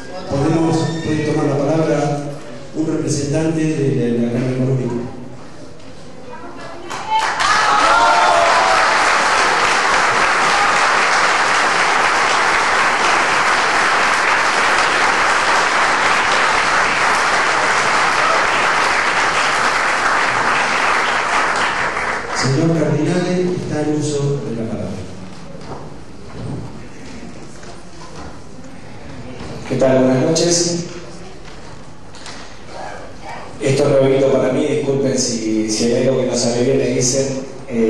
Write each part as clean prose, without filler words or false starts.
Puede tomar la palabra un representante de la Cámara Económica. Señor Cardinale, está en uso de la palabra. ¿Qué tal? Buenas noches. Esto es nuevito para mí, disculpen si hay algo que no sale bien, me dicen.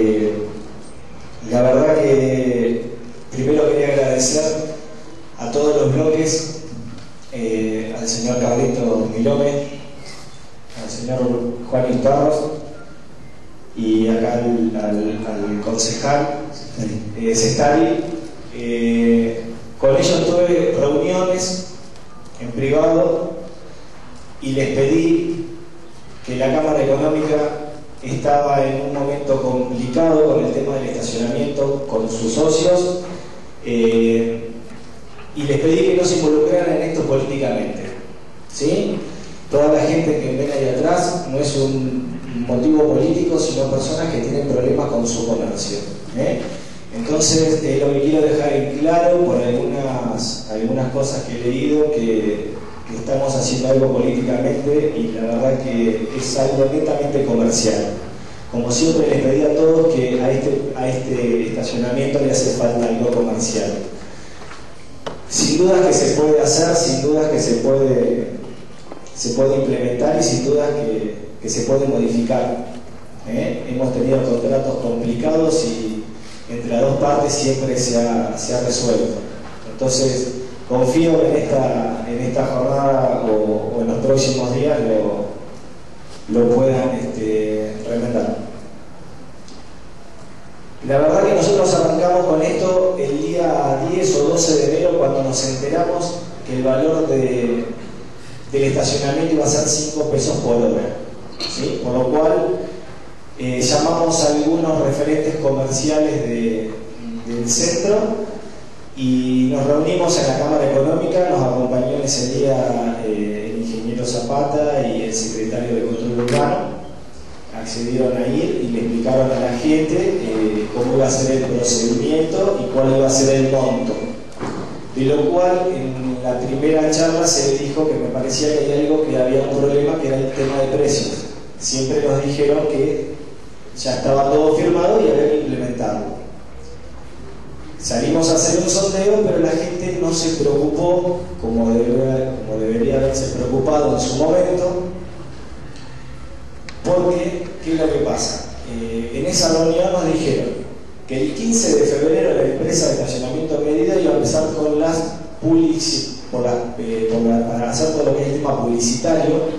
La verdad que primero quería agradecer a todos los bloques, al señor Carlito Milome, al señor Juan Istarros y acá al concejal Sestari. Con ellos tuve reuniones en privado y les pedí que la Cámara Económica estaba en un momento complicado con el tema del estacionamiento con sus socios, y les pedí que no se involucraran en esto políticamente, ¿sí? Toda la gente que ven ahí atrás no es un motivo político, sino personas que tienen problemas con su comercio, Entonces, lo que quiero dejar en claro por algunas cosas que he leído, que estamos haciendo algo políticamente y la verdad que es algo netamente comercial. Como siempre les pedí a todos que a este estacionamiento le hace falta algo comercial. Sin dudas que se puede hacer, sin dudas que se puede implementar y sin dudas que se puede modificar. Hemos tenido contratos complicados y entre las dos partes siempre se ha resuelto. Entonces, confío en esta jornada o en los próximos días lo puedan remendar. La verdad que nosotros arrancamos con esto el día 10 o 12 de enero cuando nos enteramos que el valor del estacionamiento iba a ser 5 pesos por hora, ¿sí? Por lo cual llamamos a algunos referentes comerciales del centro y nos reunimos en la Cámara Económica. Nos acompañó en ese día el ingeniero Zapata y el secretario de Control Urbano. Accedieron a ir y le explicaron a la gente cómo iba a ser el procedimiento y cuál iba a ser el monto. De lo cual, en la primera charla se le dijo que me parecía que había algo, que había un problema, que era el tema de precios. Siempre nos dijeron que ya estaba todo firmado y había que implementarlo. Salimos a hacer un sondeo, pero la gente no se preocupó como debería haberse preocupado en su momento, porque, ¿qué es lo que pasa? En esa reunión nos dijeron que el 15 de febrero la empresa de estacionamiento medida iba a empezar con las para hacer todo lo que es el tema publicitario.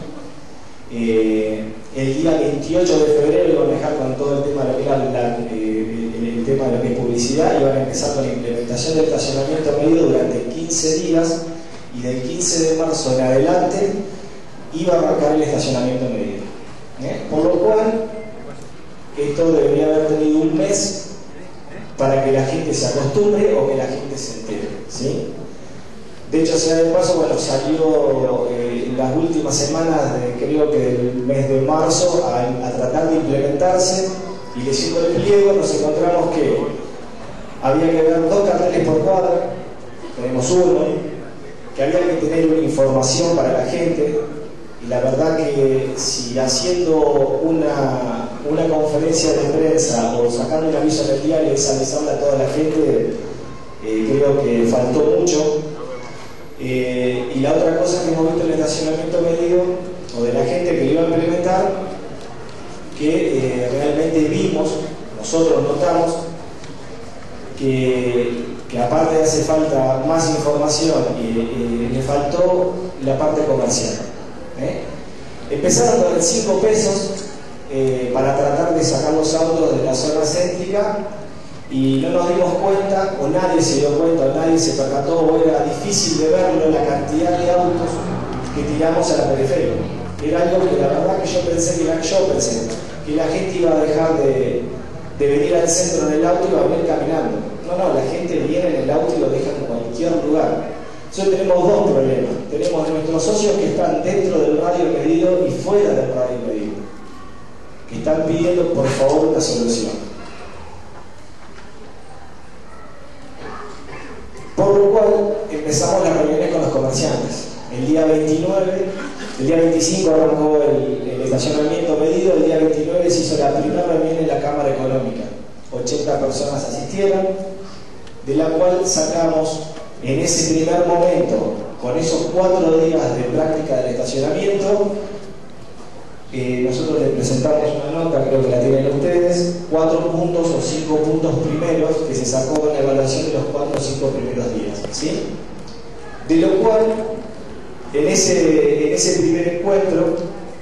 El día 28 de febrero iban a dejar con todo el tema de lo que era el tema de lo que es publicidad, iban a empezar con la implementación del estacionamiento medido durante 15 días y del 15 de marzo en adelante iba a arrancar el estacionamiento medido. Por lo cual, esto debería haber tenido un mes para que la gente se acostumbre o que la gente se entere, ¿sí? De hecho, sea de paso, bueno, salió en las últimas semanas, creo que del mes de marzo, a tratar de implementarse, y leyendo el pliego nos encontramos que había que ver 2 carteles por cuadra, tenemos uno, que había que tener una información para la gente, y la verdad que si haciendo una conferencia de prensa o sacando un aviso en el diario y avisarle a toda la gente, creo que faltó mucho. Y la otra cosa que hemos visto en el estacionamiento medido o de la gente que lo iba a implementar, que realmente vimos, nosotros notamos que aparte de hace falta más información, le faltó la parte comercial. Empezaron con el 5 pesos para tratar de sacar los autos de la zona céntrica y no nos dimos cuenta, o nadie se dio cuenta, o nadie se percató, o era difícil de verlo, la cantidad de autos que tiramos a la periferia. Era algo que la verdad que yo pensé que la gente iba a dejar de venir al centro en el auto y iba a venir caminando. No, la gente viene en el auto y lo deja en cualquier lugar. Entonces tenemos 2 problemas. tenemos nuestros socios que están dentro del radio medido y fuera del radio medido, que están pidiendo por favor una solución. Por lo cual empezamos las reuniones con los comerciantes. El día 25 arrancó el estacionamiento medido, el día 29 se hizo la primera reunión en la Cámara Económica. 80 personas asistieron, de la cual sacamos en ese primer momento, con esos 4 días de práctica del estacionamiento, nosotros les presentamos una nota, creo que la tienen ustedes, 4 puntos o 5 puntos primeros que se sacó en la evaluación de los 4 o 5 primeros días, ¿sí? De lo cual, en ese primer encuentro,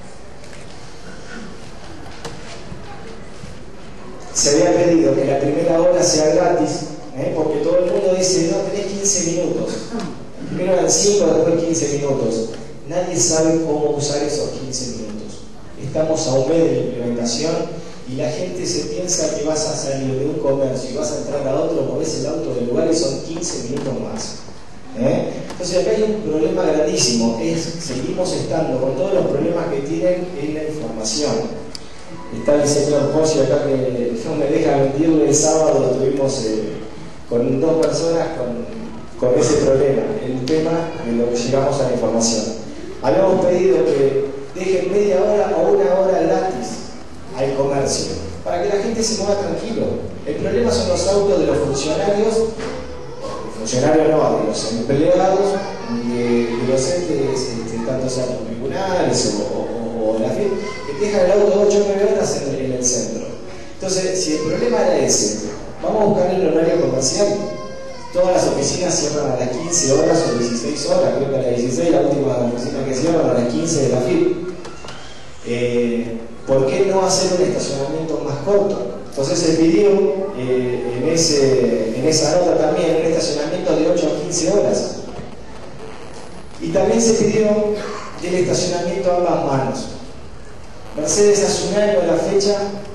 se había pedido que la primera hora sea gratis, porque todo el mundo dice, no, tenés 15 minutos. Primero eran 5, después 15 minutos. Nadie sabe cómo usar esos 15 minutos. Estamos a un mes de la implementación y la gente se piensa que vas a salir de un comercio y vas a entrar a otro, movés el auto del lugar y son 15 minutos más. Entonces acá hay un problema grandísimo, seguimos estando con todos los problemas que tienen en la información. Está el señor José acá que no me deja mentirle, el sábado lo tuvimos con 2 personas con ese problema, el tema de lo que llegamos a la información. Habíamos pedido que dejen media hora o 1 hora gratis al comercio, para que la gente se mueva tranquilo. El problema son los autos de los funcionarios, no, de los empleados y de los entes, tanto sean los tribunales o la FIP, que dejan el auto 8 o 9 horas en el centro. Entonces, si el problema era ese, vamos a buscar el horario comercial. Todas las oficinas cierran a las 15 horas o 16 horas, creo que a las 16, la última oficina que cierran a las 15 de la FIP. ¿Por qué no hacer un estacionamiento más corto? Entonces se pidió en esa nota también un estacionamiento de 8 a 15 horas. Y también se pidió el estacionamiento a ambas manos. Mercedes hace 1 año a la fecha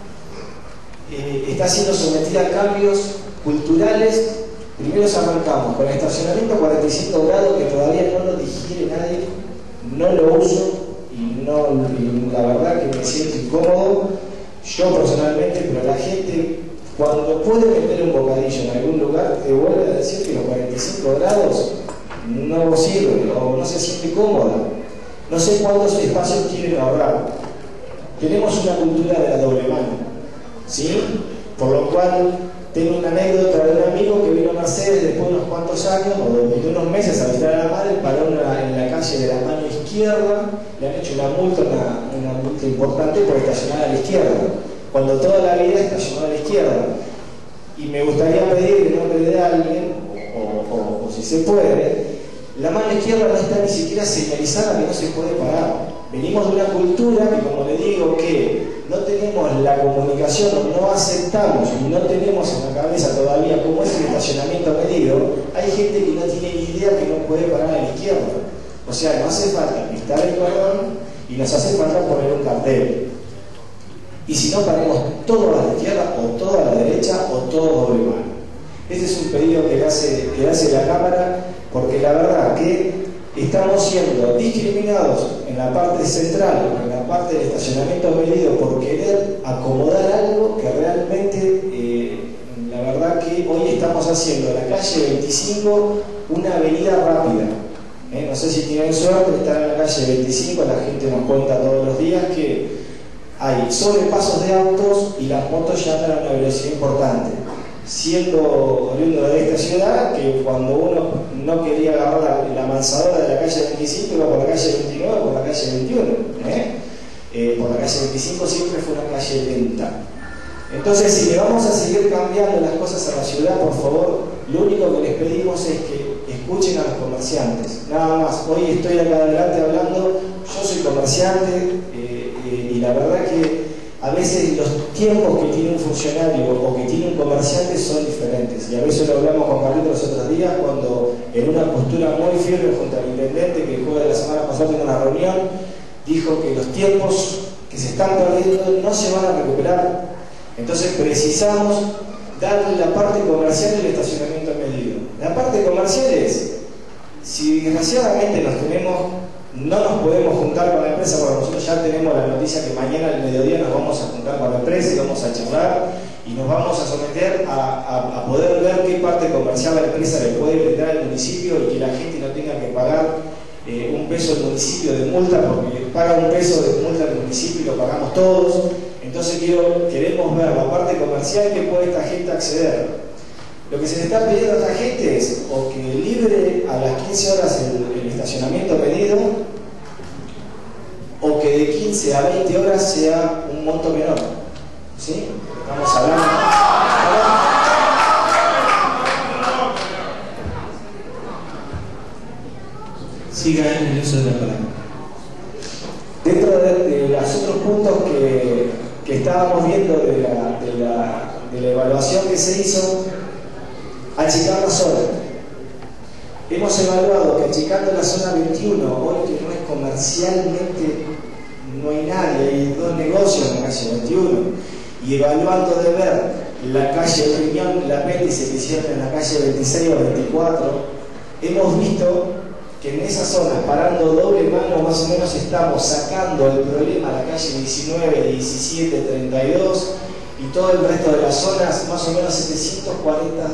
está siendo sometida a cambios culturales. Primero arrancamos con el estacionamiento a 45 grados, que todavía no lo digiere nadie, no lo uso y la verdad que me siento incómodo, yo personalmente, pero la gente cuando puede meter un bocadillo en algún lugar te vuelve a decir que los 45 grados no sirven o no se siente cómoda. No sé cuántos espacios quieren ahorrar. Tenemos una cultura de la doble mano, ¿sí? Por lo cual tengo una anécdota de un amigo que vino a Mercedes después de unos cuantos años o de unos meses a visitar a la madre, paró en la calle de la mano izquierda, le han hecho una multa importante por estacionar a la izquierda, cuando toda la vida estacionó a la izquierda. Y me gustaría pedir en nombre de alguien, o si se puede, la mano izquierda no está ni siquiera señalizada que no se puede parar. Venimos de una cultura que, como le digo, que no tenemos la comunicación, no aceptamos y no tenemos en la cabeza todavía cómo es el estacionamiento medido. Hay gente que no tiene ni idea que no puede parar a la izquierda. O sea, nos hace falta pintar el cordón y nos hace falta poner un cartel. Y si no, paremos todo a la izquierda o todo a la derecha o todo doble mano. Este es un pedido que hace la Cámara, porque la verdad que estamos siendo discriminados en la parte central, en la parte del estacionamiento medido, por querer acomodar algo que realmente, la verdad que hoy estamos haciendo de la calle 25 una avenida rápida. No sé si tienen suerte de estar en la calle 25, la gente nos cuenta todos los días que hay sobrepasos de autos y las motos ya andan a una velocidad importante. Siendo oriundo de esta ciudad, que cuando uno no quería agarrar la manzadora de la calle 25, iba por la calle 29 o por la calle 21. Por la calle 25 siempre fue una calle lenta. Entonces, si le vamos a seguir cambiando las cosas a la ciudad, por favor, lo único que les pedimos es que escuchen a los comerciantes. Nada más. Hoy estoy acá adelante hablando, yo soy comerciante y la verdad que a veces los tiempos que tiene un funcionario o que tiene un comerciante son diferentes. Y a veces lo hablamos con Carlitos los otros días, cuando en una postura muy firme junto al intendente, que el jueves de la semana pasada en una reunión, dijo que los tiempos que se están perdiendo no se van a recuperar. Entonces precisamos darle la parte comercial del estacionamiento medido. La parte comercial es, si desgraciadamente no nos podemos juntar con la empresa, porque nosotros ya tenemos la noticia que mañana al mediodía nos vamos a juntar con la empresa y vamos a charlar y nos vamos a someter a poder ver qué parte comercial la empresa le puede brindar al municipio y que la gente no tenga que pagar un peso al municipio de multa, porque paga un peso de multa al municipio y lo pagamos todos. Entonces queremos ver la parte comercial que puede esta gente acceder. Lo que se le está pidiendo a esta gente es o que libre a las 15 horas el estacionamiento pedido, o que de 15 a 20 horas sea un monto menor. ¿Sí? Estamos hablando. Siga en el uso de la palabra. Dentro de los otros puntos que estábamos viendo de la evaluación que se hizo, achicar la zona. Hemos evaluado que achicando la zona 21, hoy que no es comercialmente, no hay nadie, hay dos negocios en la calle 21, y evaluando de ver la calle Riñón, la apéndice que hicieron en la calle 26 o 24, hemos visto que en esa zona, parando doble mano, más o menos estamos sacando el problema a la calle 19, 17, 32 y todo el resto de las zonas, más o menos 740,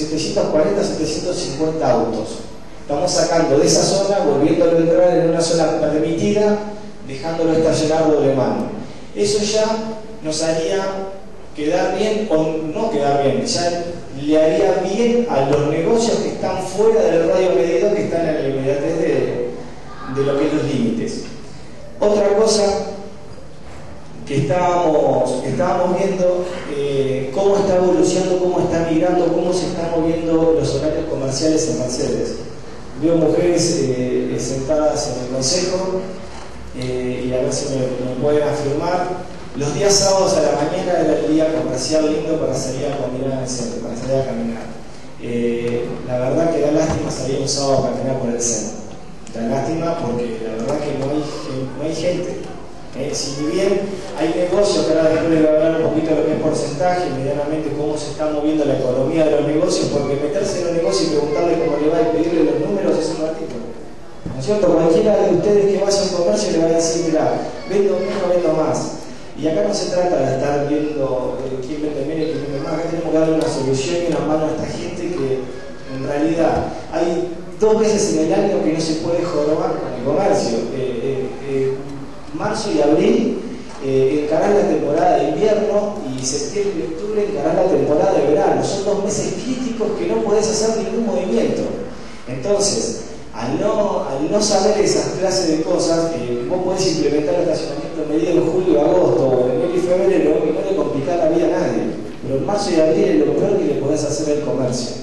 750 autos. Estamos sacando de esa zona, volviéndolo a entrar en una zona permitida, dejándolo estacionar doble mano. Eso ya nos haría quedar bien, o no quedar bien, ya le haría bien a los negocios que están fuera del radio medido, que están en la inmediatez de lo que es los límites. Otra cosa que estábamos viendo, cómo está evolucionando, cómo está migrando, cómo se están moviendo los horarios comerciales en Mercedes. Veo mujeres sentadas en el consejo, y a ver si me pueden afirmar. Los días sábados a la mañana era el día comercial lindo para salir a caminar en el centro, para salir a caminar. La verdad que da lástima salir un sábado a caminar por el centro. Da lástima porque la verdad que no hay gente. Si bien hay negocios, que ahora después les voy a hablar un poquito de lo que es porcentaje, medianamente cómo se está moviendo la economía de los negocios, porque meterse en un negocio y preguntarle cómo le va y pedirle los números es un ratito. ¿No es cierto? Cualquiera de ustedes que vaya a un comercio le va a decir, mira, vendo menos, vendo más. Y acá no se trata de estar viendo quién vende menos y quién vende más. Acá tenemos que darle una solución y una mano a esta gente que en realidad hay 2 veces en el año que no se puede jorobar con el comercio. Marzo y abril encarar la temporada de invierno y septiembre y octubre encarar la temporada de verano. Son 2 meses críticos que no podés hacer ningún movimiento. Entonces, al no saber esas clases de cosas, vos podés implementar el estacionamiento medido en julio, agosto, o en enero y febrero y no le complicar la vida a nadie. Pero en marzo y abril es lo peor que le podés hacer al comercio.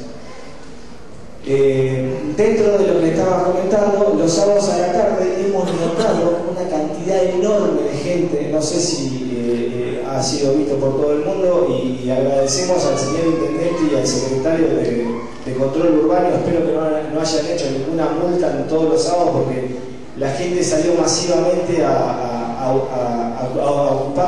Dentro de lo que estaba comentando, los sábados a la tarde hemos notado una cantidad enorme de gente, no sé si ha sido visto por todo el mundo, y agradecemos al señor intendente y al secretario de Control Urbano. Espero que no hayan hecho ninguna multa en todos los sábados, porque la gente salió masivamente a ocupar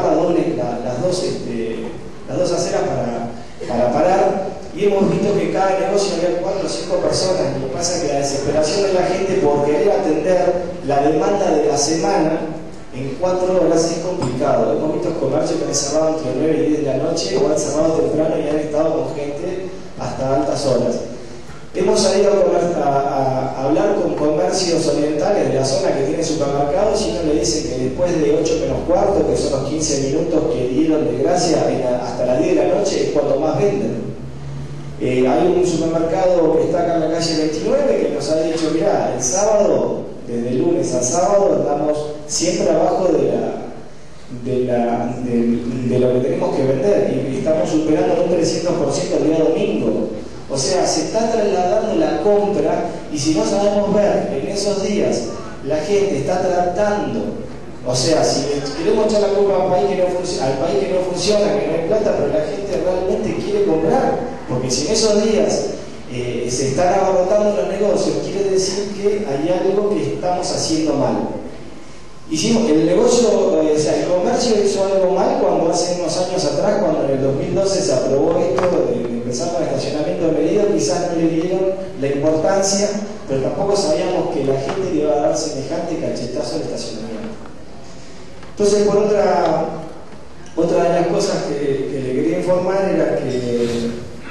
las dos aceras para parar. Y hemos visto que en cada negocio había 4 o 5 personas. Lo que pasa es que la desesperación de la gente por querer atender la demanda de la semana en 4 horas es complicado. Hemos visto comercios que han cerrado entre 9 y 10 de la noche, o han cerrado temprano y han estado con gente hasta altas horas. Hemos salido a hablar con comercios orientales de la zona que tienen supermercados, y uno le dice que después de 8 menos cuarto, que son los 15 minutos que dieron de gracia hasta las 10 de la noche, es cuando más venden. Hay un supermercado que está acá en la calle 29 que nos ha dicho, mira, el sábado, desde el lunes al sábado, andamos siempre abajo de lo que tenemos que vender, y estamos superando un 300% el día domingo. O sea, se está trasladando la compra, y si no sabemos ver en esos días la gente está tratando, o sea, si queremos echar la culpa al país que no funciona, que no hay plata, pero la gente realmente quiere comprar, porque si en esos días se están abarrotando los negocios, quiere decir que hay algo que estamos haciendo mal. Hicimos el negocio, o sea, el comercio hizo algo mal cuando hace unos años atrás, cuando en el 2012 se aprobó esto de empezar con estacionamiento medido, quizás no le dieron la importancia pero tampoco sabíamos que la gente le iba a dar semejante cachetazo al estacionamiento. Entonces, por otra de las cosas que le quería informar era que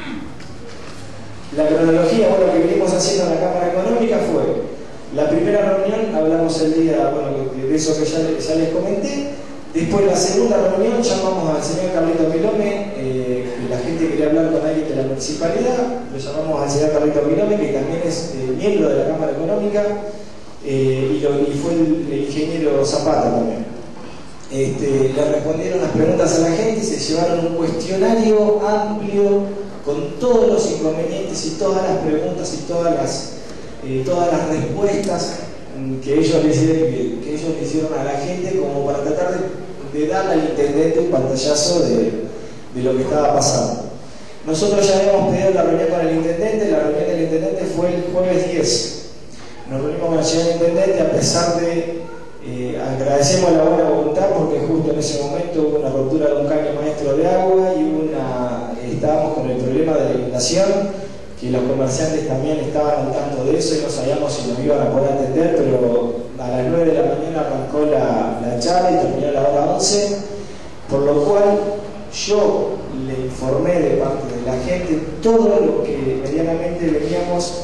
la cronología, bueno, que venimos haciendo en la Cámara Económica fue la primera reunión, hablamos el día, bueno, de eso que ya les comenté. Después la segunda reunión llamamos al señor Carlito Milome, que la gente quería hablar con alguien de la municipalidad, lo llamamos al señor Carlito Milome, que también es miembro de la Cámara Económica, y fue el ingeniero Zapata también. Le respondieron las preguntas a la gente, se llevaron un cuestionario amplio con todos los inconvenientes y todas las preguntas y todas las respuestas que ellos le hicieron a la gente, como para tratar de darle al intendente un pantallazo de lo que estaba pasando. Nosotros ya habíamos pedido la reunión con el intendente, la reunión del intendente fue el jueves 10. Nos reunimos con el señor intendente, a pesar de agradecemos la buena voluntad, porque justo en ese momento hubo una ruptura de un caño maestro de agua y estábamos con el problema de la inundación, que los comerciantes también estaban al tanto de eso y no sabíamos si nos iban a poder atender, pero a las 9 de la mañana arrancó la charla y terminó a la hora 11, por lo cual yo le informé de parte de la gente todo lo que medianamente veníamos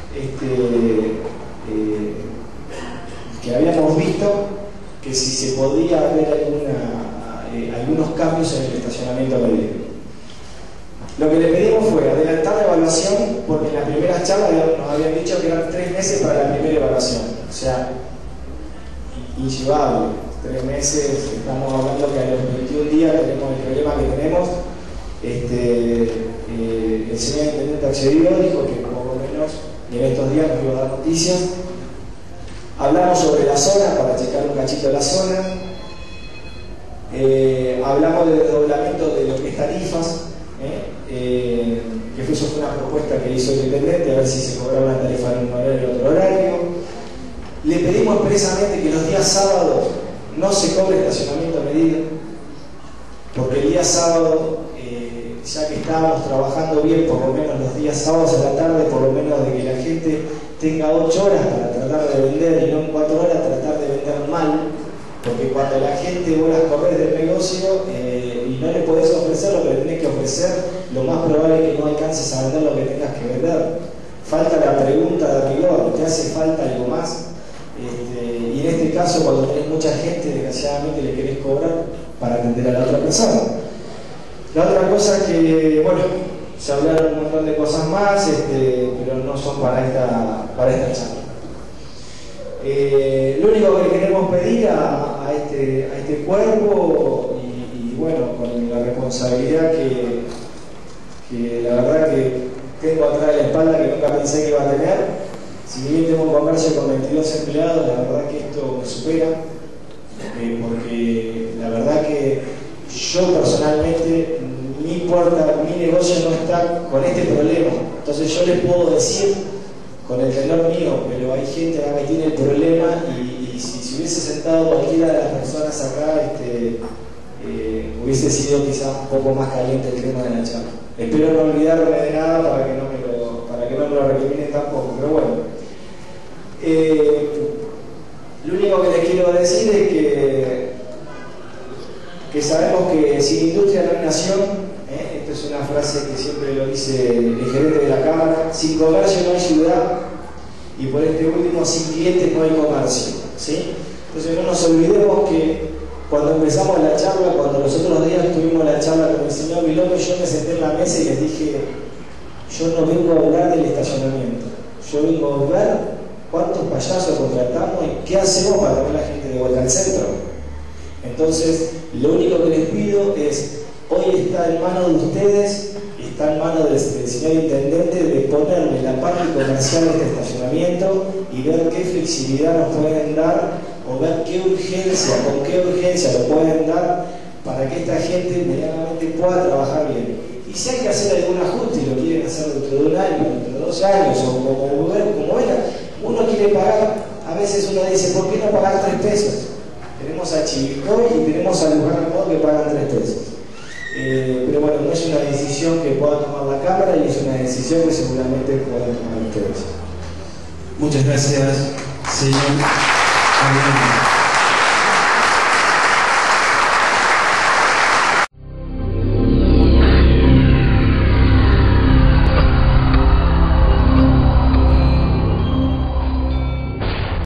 que habíamos visto, que si se podía haber algunos cambios en el estacionamiento medido. Lo que le pedimos fue adelantar la evaluación, porque en la primera charla nos habían dicho que eran 3 meses para la primera evaluación, o sea, inllevable. 3 meses, estamos hablando que a los 21 días tenemos el problema que tenemos. El señor intendente accedió, dijo que por lo menos en estos días nos iba a dar noticias. Hablamos sobre la zona, para checar un cachito de la zona. Hablamos del desdoblamiento de lo que es tarifas, que eso fue una propuesta que hizo el intendente, a ver si se cobraba una tarifa en un horario y otro horario. Le pedimos expresamente que los días sábados no se cobre estacionamiento medido, porque el día sábado, ya que estábamos trabajando bien, por lo menos los días sábados a la tarde, por lo menos de que la gente tenga 8 horas para tratar de vender y no en 4 horas tratar de vender mal, porque cuando la gente vos las corres del negocio y no le podés ofrecer lo que le tenés que ofrecer, lo más probable es que no alcances a vender lo que tengas que vender. Falta la pregunta de rigor, ¿te hace falta algo más? Y en este caso, cuando tenés mucha gente, desgraciadamente le querés cobrar para atender a la otra persona. La otra cosa que, bueno, se hablaron un montón de cosas más, pero no son para esta charla. Lo único que le queremos pedir a este cuerpo, y bueno, con la responsabilidad que la verdad que tengo atrás de la espalda, que nunca pensé que iba a tener, si bien tengo un comercio con 22 empleados, la verdad que esto me supera, porque la verdad que yo personalmente, mi negocio no está con este problema. Entonces yo les puedo decir con el tenor mío, pero hay gente acá que tiene el problema y si se hubiese sentado cualquiera de las personas acá, hubiese sido quizás un poco más caliente el tema de la charla. Espero no olvidarme de nada para que no me lo recriminen tampoco, pero bueno. Lo único que les quiero decir es que sabemos que sin industria no hay nación. Esto es una frase que siempre lo dice el gerente de la Cámara: sin comercio no hay ciudad, y por este último, sin clientes no hay comercio, ¿sí? Entonces no nos olvidemos que cuando empezamos la charla, cuando los otros días tuvimos la charla con el señor Milome, yo me senté en la mesa y les dije: yo no vengo a hablar del estacionamiento, yo vengo a ver cuántos payasos contratamos y qué hacemos para tener a la gente de vuelta al centro. Entonces, lo único que les pido es: hoy está en manos de ustedes, está en manos del señor intendente, de ponerle la parte comercial de este estacionamiento y ver qué flexibilidad nos pueden dar, o ver con qué urgencia lo pueden dar para que esta gente medianamente pueda trabajar bien. Y si hay que hacer algún ajuste y lo quieren hacer dentro de un año, dentro de 2 años, o como venga, uno quiere pagar, a veces uno dice: ¿por qué no pagar 3 pesos? Tenemos a Chivilcoy y tenemos a Luján Armado que pagan 3 pesos. Pero bueno, no es una decisión que pueda tomar la Cámara y es una decisión que seguramente puedan tomar ustedes. Muchas gracias, señor.